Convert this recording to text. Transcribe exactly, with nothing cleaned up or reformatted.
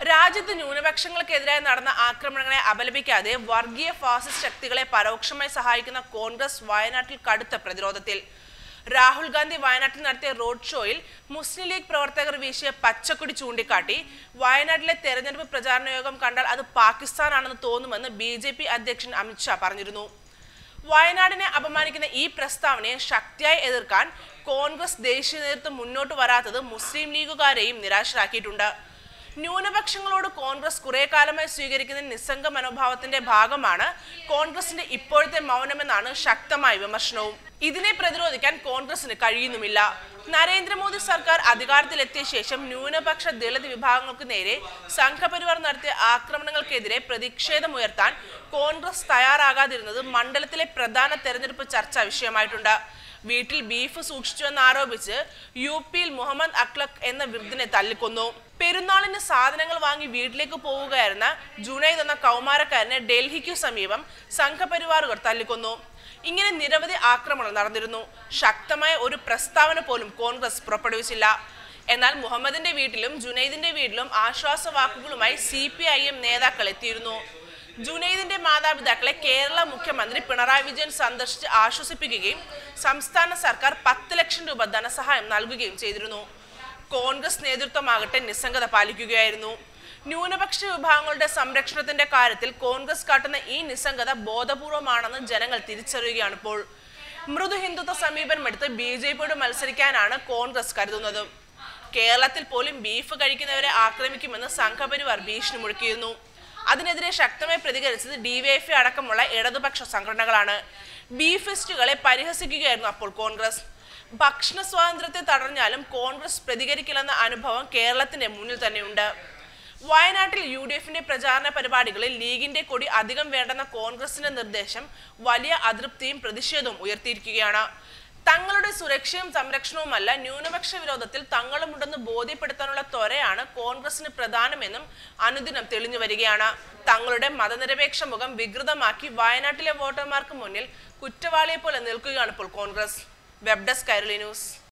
രാജ്യത്ത് ന്യൂനപക്ഷങ്ങൾക്കെതിരായി നടന്ന ആക്രമണങ്ങളെ അപലപിക്കാതെ വർഗീയ ഫാസിസ്റ്റ് ശക്തികളെ പരോക്ഷമായി സഹായിക്കുന്ന കോൺഗ്രസ് വയനാട്ടിൽ കടുത്ത പ്രതിരോധത്തിൽ. രാഹുൽ ഗാന്ധി വയനാട്ടിൽ നടത്തിയ റോഡ് ഷോയിൽ മുസ്ലിം ലീഗ് പ്രവർത്തകർ വീശിയ പച്ചക്കൊടി ചൂണ്ടിക്കാട്ടി വയനാട്ടിലെ തെരഞ്ഞെടുപ്പ് പ്രചാരണ യോഗം കണ്ടാൽ അത് പാകിസ്ഥാനാണെന്ന് തോന്നുമെന്ന് ബി ജെ പി അധ്യക്ഷൻ അമിത്ഷാ പറഞ്ഞിരുന്നു. വയനാടിനെ അപമാനിക്കുന്ന ഈ പ്രസ്താവനയെ ശക്തിയായി എതിർക്കാൻ കോൺഗ്രസ് ദേശീയ നേതൃത്വം മുന്നോട്ട് വരാത്തത് മുസ്ലിം ലീഗുകാരെയും നിരാശരാക്കിയിട്ടുണ്ട്. ന്യൂനപക്ഷങ്ങളോട് കോൺഗ്രസ് കുറെ കാലമായി സ്വീകരിക്കുന്ന നിസ്സംഗ മനോഭാവത്തിന്റെ ഭാഗമാണ് കോൺഗ്രസിന്റെ ഇപ്പോഴത്തെ മൗനമെന്നാണ് ശക്തമായ വിമർശനവും. ഇതിനെ പ്രതിരോധിക്കാൻ കോൺഗ്രസിന് കഴിയുന്നുമില്ല. നരേന്ദ്രമോദി സർക്കാർ അധികാരത്തിലെത്തിയ ശേഷം ന്യൂനപക്ഷ ദളിത് വിഭാഗങ്ങൾക്ക് നേരെ സംഘപരിവാർ നടത്തിയ ആക്രമണങ്ങൾക്കെതിരെ പ്രതിഷേധമുയർത്താൻ കോൺഗ്രസ് തയ്യാറാകാതിരുന്നത് മണ്ഡലത്തിലെ പ്രധാന തെരഞ്ഞെടുപ്പ് ചർച്ചാ വിഷയമായിട്ടുണ്ട്. വീട്ടിൽ ബീഫ് സൂക്ഷിച്ചുവെന്ന് ആരോപിച്ച് യു പിയിൽ മുഹമ്മദ് അഖ്ലഖ് എന്ന വൃദ്ധനെ തല്ലിക്കൊന്നു. പെരുന്നാളിന് സാധനങ്ങൾ വാങ്ങി വീട്ടിലേക്ക് പോവുകയായിരുന്ന ജുനൈദ് എന്ന കൗമാരക്കാരനെ ഡൽഹിക്കു സമീപം സംഘപരിവാറുകാർ തല്ലിക്കൊന്നു. ഇങ്ങനെ നിരവധി ആക്രമണങ്ങൾ നടന്നിരുന്നു. ശക്തമായ ഒരു പ്രസ്താവന പോലും കോൺഗ്രസ് പുറപ്പെടുവിച്ചില്ല. എന്നാൽ മുഹമ്മദിന്റെ വീട്ടിലും ജുനൈദിന്റെ വീട്ടിലും ആശ്വാസ വാക്കുകളുമായി സി പി ഐ എം നേതാക്കൾ എത്തിയിരുന്നു. ജുനൈദിന്റെ മാതാപിതാക്കളെ കേരള മുഖ്യമന്ത്രി പിണറായി വിജയൻ സന്ദർശിച്ച് ആശ്വസിപ്പിക്കുകയും സംസ്ഥാന സർക്കാർ പത്ത് ലക്ഷം രൂപ ധനസഹായം നൽകുകയും ചെയ്തിരുന്നു. കോൺഗ്രസ് നേതൃത്വമാകട്ടെ നിസ്സംഗത പാലിക്കുകയായിരുന്നു. ന്യൂനപക്ഷ വിഭാഗങ്ങളുടെ സംരക്ഷണത്തിന്റെ കാര്യത്തിൽ കോൺഗ്രസ് കാട്ടുന്ന ഈ നിസ്സംഗത ബോധപൂർവമാണെന്ന് ജനങ്ങൾ തിരിച്ചറിയുകയാണ്. ഇപ്പോൾ മൃദു ഹിന്ദുത്വ സമീപനമെടുത്ത് ബി ജെ പിയോട് മത്സരിക്കാനാണ് കോൺഗ്രസ് കരുതുന്നത്. കേരളത്തിൽ പോലും ബീഫ് കഴിക്കുന്നവരെ ആക്രമിക്കുമെന്ന് സംഘപരിവാർ ഭീഷണി മുഴക്കിയിരുന്നു. അതിനെതിരെ ശക്തമായി പ്രതികരിച്ചത് ഡി വൈ എഫ് ഐ അടക്കമുള്ള ഇടതുപക്ഷ സംഘടനകളാണ്. ബീഫിസ്റ്റുകളെ പരിഹസിക്കുകയായിരുന്നു അപ്പോൾ കോൺഗ്രസ്. ഭക്ഷണ സ്വാതന്ത്ര്യത്തെ തടഞ്ഞാലും കോൺഗ്രസ് പ്രതികരിക്കില്ലെന്ന അനുഭവം കേരളത്തിന്റെ മുന്നിൽ തന്നെയുണ്ട്. വയനാട്ടിൽ യു ഡി എഫിന്റെ പ്രചാരണ പരിപാടികളിൽ ലീഗിന്റെ കൊടി അധികം വേണ്ടെന്ന കോൺഗ്രസിന്റെ നിർദ്ദേശം വലിയ അതൃപ്തിയും പ്രതിഷേധവും ഉയർത്തിയിരിക്കുകയാണ്. തങ്ങളുടെ സുരക്ഷയും സംരക്ഷണവുമല്ല ന്യൂനപക്ഷ വിരോധത്തിൽ തങ്ങളുമുണ്ടെന്ന് ബോധ്യപ്പെടുത്താനുള്ള ത്വരയാണ് കോൺഗ്രസിന് പ്രധാനമെന്നും അനുദിനം തെളിഞ്ഞു വരികയാണ്. തങ്ങളുടെ മതനിരപേക്ഷ മുഖം വികൃതമാക്കി വയനാട്ടിലെ വോട്ടർമാർക്ക് മുന്നിൽ കുറ്റവാളിയെ പോലെ നിൽക്കുകയാണ് ഇപ്പോൾ Congress. Web desk Kairali news.